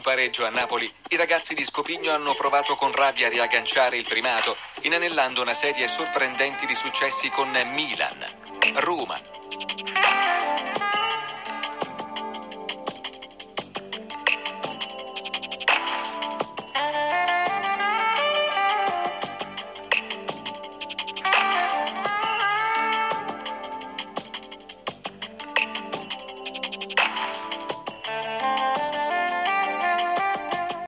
pareggio a Napoli, i ragazzi di Scopigno hanno provato con rabbia a riagganciare il primato, inanellando una serie sorprendente di successi con Milan, Roma,